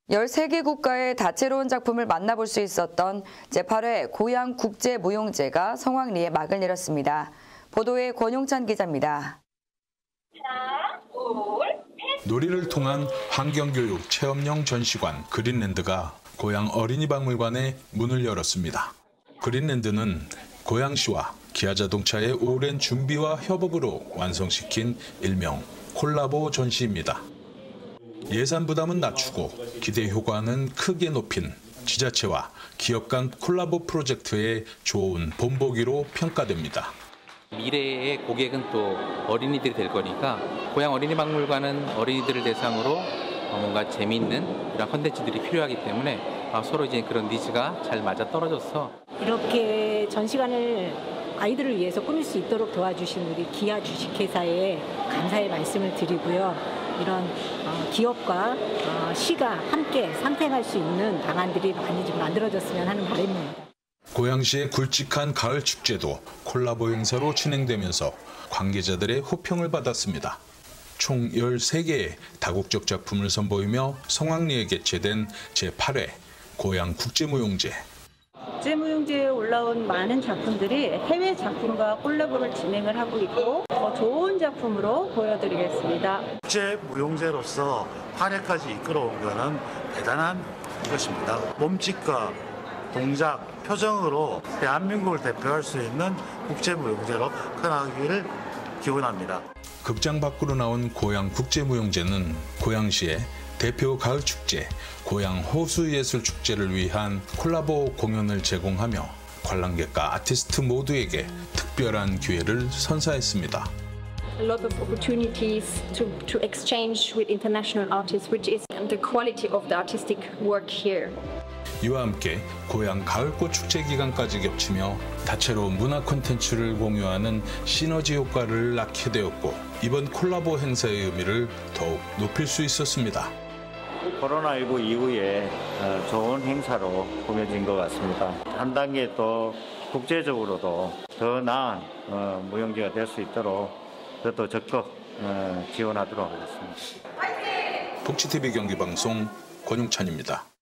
13개 국가의 다채로운 작품을 만나볼 수 있었던 제8회 고향국제무용제가 성황리에 막을 내렸습니다. 보도에 권용찬 기자입니다. 놀이를 통한 환경교육 체험형 전시관 그린랜드가 고양 어린이박물관에 문을 열었습니다. 그린랜드는 고양시와 기아자동차의 오랜 준비와 협업으로 완성시킨 일명 콜라보 전시입니다. 예산 부담은 낮추고 기대 효과는 크게 높인 지자체와 기업 간 콜라보 프로젝트의 좋은 본보기로 평가됩니다. 미래의 고객은 또 어린이들이 될 거니까 고양 어린이박물관은 어린이들을 대상으로 뭔가 재미있는 이런 컨텐츠들이 필요하기 때문에 서로 이제 그런 니즈가 잘 맞아떨어져서 이렇게 전시관을 아이들을 위해서 꾸밀 수 있도록 도와주신 우리 기아 주식회사에 감사의 말씀을 드리고요. 이런 기업과 시가 함께 상생할 수 있는 방안들이 많이 좀 만들어졌으면 하는 바람입니다. 고양시의 굵직한 가을 축제도 콜라보 행사로 진행되면서 관계자들의 호평을 받았습니다. 총 13개의 다국적 작품을 선보이며 성황리에 개최된 제8회 고향국제무용제. 국제무용제에 올라온 많은 작품들이 해외 작품과 콜라보를 진행을 하고 있고 더 좋은 작품으로 보여드리겠습니다. 국제무용제로서 8회까지 이끌어온 것은 대단한 것입니다. 몸짓과 동작, 표정으로 대한민국을 대표할 수 있는 국제무용제로 커나가기를 기원합니다. 극장 밖으로 나온 고향국제무용제는 고양시의 대표 가을축제, 고양호수예술축제를 위한 콜라보 공연을 제공하며 관람객과 아티스트 모두에게 특별한 기회를 선사했습니다. A lot of opportunities to exchange with international artists, which is the quality of the artistic work here. 이와 함께 고양 가을꽃 축제 기간까지 겹치며 다채로운 문화 콘텐츠를 공유하는 시너지 효과를 낳게 되었고 이번 콜라보 행사의 의미를 더욱 높일 수 있었습니다. 코로나19 이후에 좋은 행사로 꾸며진 것 같습니다. 한 단계 더 국제적으로도 더 나은 무용제가 될 수 있도록 더 적극 지원하도록 하겠습니다. 복지TV 경기방송 권용찬입니다.